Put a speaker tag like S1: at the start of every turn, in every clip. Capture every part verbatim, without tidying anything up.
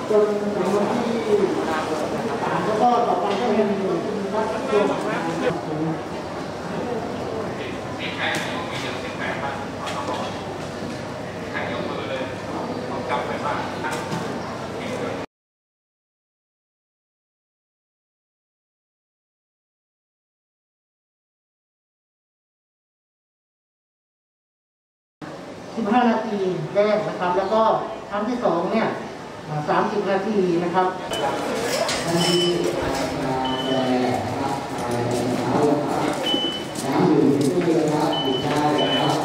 S1: จนถึงวันที่แล้วก็ต่อไปก็ยังมีครับตัว
S2: มีใครมีอย่างสิบแปดบ้างต้องบอกใครยกมือเลยต้องจำไว้บ้างตั้ง
S1: สิบห้านาทีแรกนะครับแล้วก็ครั้งที่สองเนี่ยสามสิบนาทีนะครับอันนี้น้ำดื่มที่นะครับดื่มได้นะครับ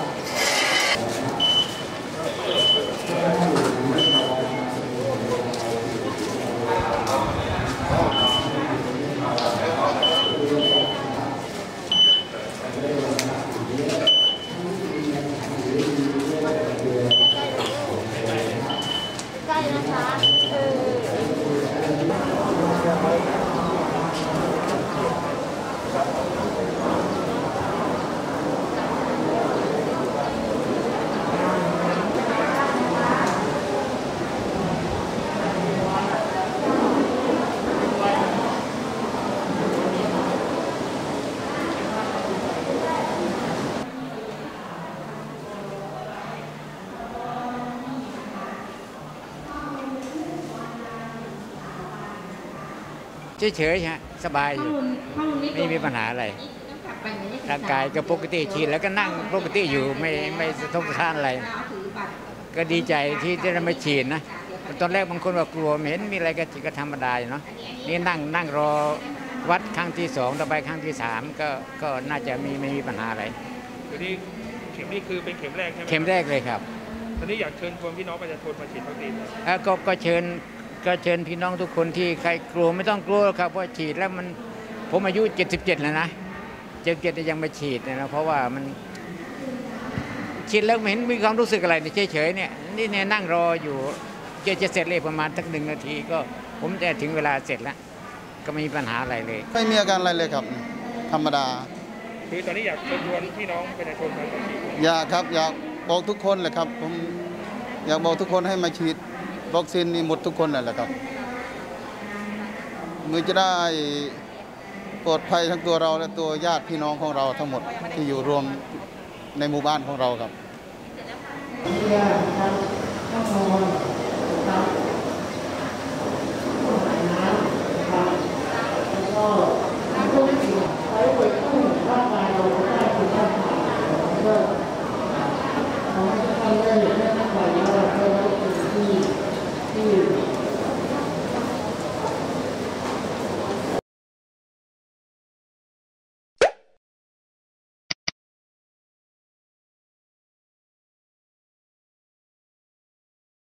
S3: เฉยๆฮะสบายอยู่ไม่มีปัญหาอะไรร่างกายก็ปกติฉีดแล้วก็นั่งปกติอยู่ไม่ไม่สะทกสะท้านอะไรก็ดีใจที่ได้มาฉีดนะตอนแรกบางคนว่ากลัวไม่เห็นมีอะไรก็ก็ธรรมดาอยู่เนาะนี่นั่งนั่งรอวัดครั้งที่สองต่อไปครั้งที่สามก็ก็น่าจะมีไม่มีปัญหาอะไร
S2: ทีนี้เข็มนี้คือเป็นเข็มแรกใช่ไหม
S3: เข็มแรกเลยครับ
S2: ตอนนี้อยากเชิญชวนพี่น้องประชาชนมาฉีดวัคซีน
S3: ก็ก็เชิญก็เชิญพี่น้องทุกคนที่ใครกลัวไม่ต้องกลัวครับว่าฉีดแล้วมันผมอายุเจ็ดสิบเจ็ดแล้วนะเจ็ดสิบเจ็ดยังไม่ฉีดนะเพราะว่ามันฉีดแล้วไม่เห็นมีความรู้สึกอะไรเฉยๆเนี่ยนี่เนี่ยนั่งรออยู่จะจะเสร็จเลยประมาณสักหนึ่งนาทีก็ผมจะถึงเวลาเสร็จแล้วก็ไม่มีปัญหาอะไรเลย
S4: ไม่มีอาการอะไรเลยครับธรรมดา
S2: คือตอนนี้อยากเชิญชวนพี่น้องประชาชนมาฉีด
S4: อยากครับอยากบอกทุกคนเลยครับผมอยากบอกทุกคนให้มาฉีดวัคซีนนี่หมดทุกคนแหละครับมือจะได้ปลอดภัยทั้งตัวเราและตัวญาติพี่น้องของเราทั้งหมดที่อยู่รวมในหมู่บ้านของเราครับ